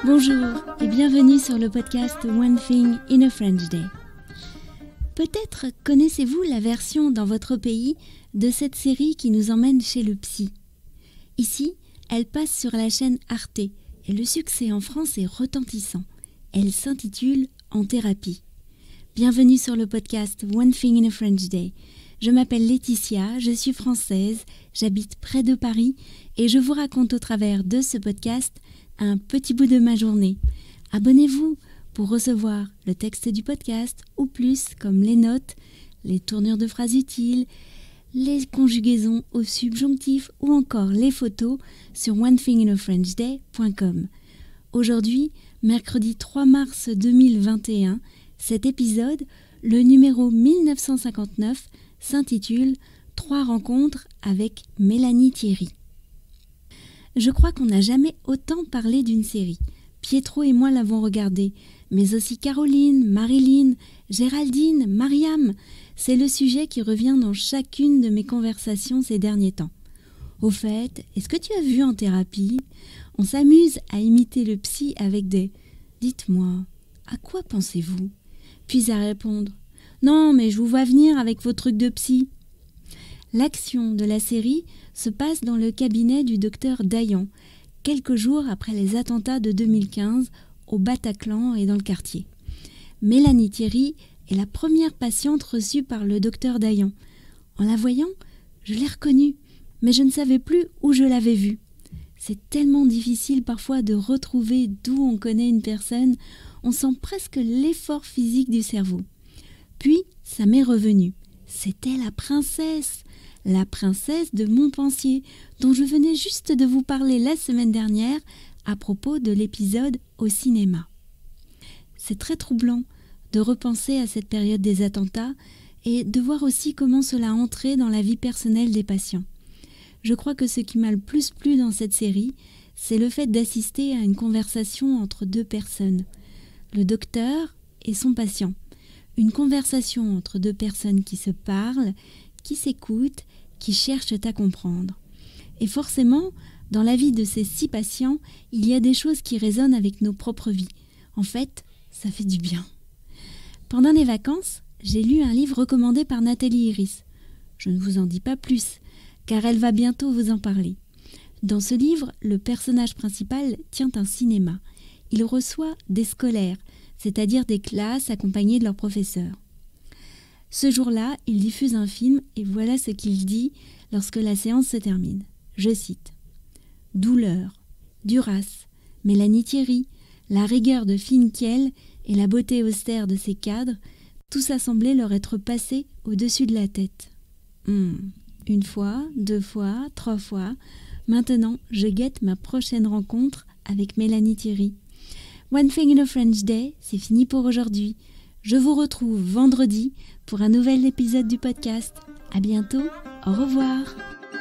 Bonjour et bienvenue sur le podcast One Thing in a French Day. Peut-être connaissez-vous la version dans votre pays de cette série qui nous emmène chez le psy. Ici, elle passe sur la chaîne Arte et le succès en France est retentissant. Elle s'intitule En thérapie. Bienvenue sur le podcast One Thing in a French Day. Je m'appelle Laetitia, je suis française, j'habite près de Paris et je vous raconte au travers de ce podcast un petit bout de ma journée. Abonnez-vous pour recevoir le texte du podcast ou plus comme les notes, les tournures de phrases utiles, les conjugaisons au subjonctif ou encore les photos sur onethinginafrenchday.com. Aujourd'hui, mercredi 3 mars 2021, cet épisode, le numéro 1959, s'intitule « 3 rencontres avec Mélanie Thierry ». Je crois qu'on n'a jamais autant parlé d'une série. Pietro et moi l'avons regardée, mais aussi Caroline, Marilyn, Géraldine, Mariam. C'est le sujet qui revient dans chacune de mes conversations ces derniers temps. Au fait, est-ce que tu as vu En thérapie ? On s'amuse à imiter le psy avec des « Dites-moi, à quoi pensez-vous ?» Puis à répondre « Non, mais je vous vois venir avec vos trucs de psy. » L'action de la série se passe dans le cabinet du docteur Dayan, quelques jours après les attentats de 2015 au Bataclan et dans le quartier. Mélanie Thierry est la première patiente reçue par le docteur Dayan. En la voyant, je l'ai reconnue, mais je ne savais plus où je l'avais vue. C'est tellement difficile parfois de retrouver d'où on connaît une personne, on sent presque l'effort physique du cerveau. Puis, ça m'est revenu. C'était la princesse de Montpensier, dont je venais juste de vous parler la semaine dernière à propos de l'épisode au cinéma. C'est très troublant de repenser à cette période des attentats et de voir aussi comment cela entrait dans la vie personnelle des patients. Je crois que ce qui m'a le plus plu dans cette série, c'est le fait d'assister à une conversation entre deux personnes, le docteur et son patient. Une conversation entre deux personnes qui se parlent, qui s'écoutent, qui cherchent à comprendre. Et forcément, dans la vie de ces 6 patients, il y a des choses qui résonnent avec nos propres vies. En fait, ça fait du bien. Pendant les vacances, j'ai lu un livre recommandé par Nathalie Iris. Je ne vous en dis pas plus, car elle va bientôt vous en parler. Dans ce livre, le personnage principal tient un cinéma. Il reçoit des scolaires, c'est-à-dire des classes accompagnées de leurs professeurs. Ce jour-là, il diffuse un film et voilà ce qu'il dit lorsque la séance se termine. Je cite « Douleur, Duras, Mélanie Thierry, la rigueur de Finkiel et la beauté austère de ses cadres, tout ça semblait leur être passé au-dessus de la tête. Une fois, 2 fois, 3 fois, maintenant je guette ma prochaine rencontre avec Mélanie Thierry. One Thing in a French Day, c'est fini pour aujourd'hui. Je vous retrouve vendredi pour un nouvel épisode du podcast. À bientôt, au revoir.